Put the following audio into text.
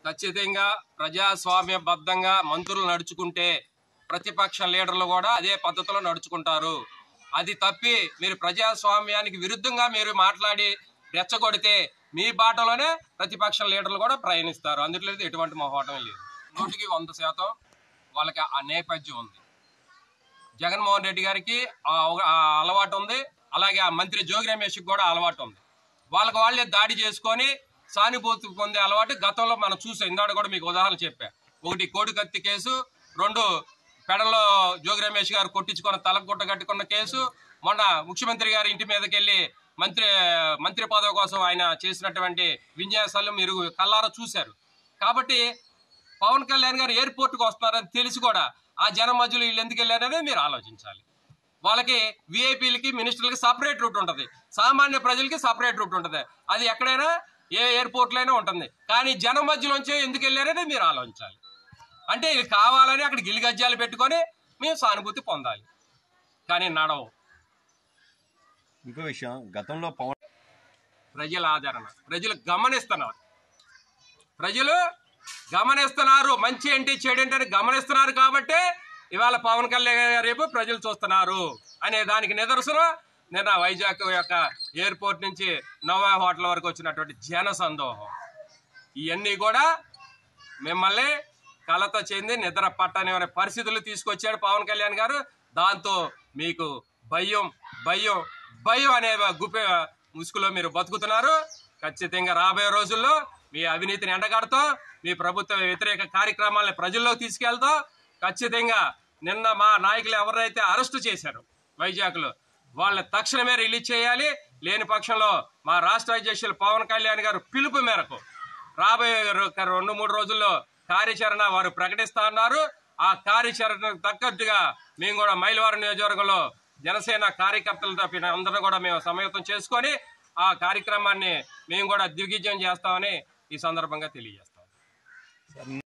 ఖచ్చితంగా ప్రజాస్వామ్యబద్ధంగా మంత్రులు నడుచుకుంటే ప్రతిపక్ష లీడర్లు కూడా అదే పద్ధతిలో నడుచుకుంటారు. అది తప్పి మీరు ప్రజాస్వామ్యానికి విరుద్ధంగా మీరు మాట్లాడి రెచ్చగొడితే మీ బాటలోనే ప్రతిపక్ష లీడర్లు కూడా ప్రయాణిస్తారు. అందులో ఎటువంటి మొహమాటం లేదు. 100% వాళ్ళకి ఆ నేపథ్యం ఉంది. జగన్మోహన్ రెడ్డి గారికి ఆ అలవాటు ఉంది. అలాగే ఆ మంత్రి జోగి రమేష్కి కూడా అలవాటు ఉంది. వాళ్ళకి వాళ్ళే దాడి చేసుకొని సానుభూతి పొందే అలవాటు గతంలో మనం చూసాం. ఇందాక కూడా మీకు ఉదాహరణ చెప్పా. 1 కోడికత్తి కేసు, 2 పెడలో జోగి రమేష్ గారు కొట్టించుకున్న తలగుట్ట కట్టుకున్న కేసు, మొన్న ముఖ్యమంత్రి గారి ఇంటి మీదకి వెళ్ళి మంత్రి పదవి కోసం ఆయన చేసినటువంటి విన్యాసాలు మీరు కల్లారా చూశారు. కాబట్టి పవన్ కళ్యాణ్ గారు ఎయిర్పోర్ట్కి వస్తున్నారని తెలిసి కూడా ఆ జనం మధ్యలో వీళ్ళు ఎందుకు వెళ్ళారనేది మీరు ఆలోచించాలి. వాళ్ళకి విఐపీలకి మినిస్టర్లకి సపరేట్ రూట్ ఉంటుంది, సామాన్య ప్రజలకి సపరేట్ రూట్ ఉంటుంది. అది ఎక్కడైనా ఏ ఎయిర్పోర్ట్లో అయినా ఉంటుంది. కానీ జనం మధ్యలోంచి ఎందుకు వెళ్ళారనేది మీరు ఆలోచించాలి. అంటే ఇది కావాలని అక్కడ గిలిగజ్జాలు పెట్టుకొని మేము సానుభూతి పొందాలి, కానీ నడవు. ఇంకో విషయం, గతంలో ప్రజల ఆదరణ ప్రజలు గమనిస్తున్నారు. మంచి ఏంటి చెడు ఏంటి అని గమనిస్తున్నారు. కాబట్టి ఇవాళ పవన్ కళ్యాణ్ గారు రేపు ప్రజలు చూస్తున్నారు అనే దానికి నిదర్శనం నిన్న వైజాగ్ యొక్క ఎయిర్పోర్ట్ నుంచి నోవా హోటల్ వరకు వచ్చినటువంటి జన సందోహం. ఇవన్నీ కూడా మిమ్మల్ని కలత చెంది నిద్ర పట్టని పరిస్థితులు తీసుకొచ్చాడు పవన్ కళ్యాణ్ గారు. దాంతో మీకు భయం అనే ముసుగులో మీరు బతుకుతున్నారు. ఖచ్చితంగా రాబోయే రోజుల్లో మీ అవినీతిని ఎండగడతాం, మీ ప్రభుత్వ వ్యతిరేక కార్యక్రమాలను ప్రజల్లోకి తీసుకెళ్తాం. ఖచ్చితంగా నిన్న మా నాయకులు ఎవరైతే అరెస్టు చేశారో వైజాగ్లో వాళ్ళని తక్షణమే రిలీజ్ చేయాలి. లేని పక్షంలో మా రాష్ట్ర అధ్యక్షులు పవన్ కళ్యాణ్ గారు పిలుపు మేరకు రాబోయే 2-3 రోజుల్లో కార్యాచరణ వారు ప్రకటిస్తా ఉన్నారు. ఆ కార్యాచరణకు తగ్గట్టుగా మేము కూడా మైలవరం నియోజకవర్గంలో జనసేన కార్యకర్తలతో అందరూ కూడా మేము సమాయత్తం చేసుకొని ఆ కార్యక్రమాన్ని మేము కూడా దిగ్విజయం చేస్తామని ఈ సందర్భంగా తెలియజేస్తాం.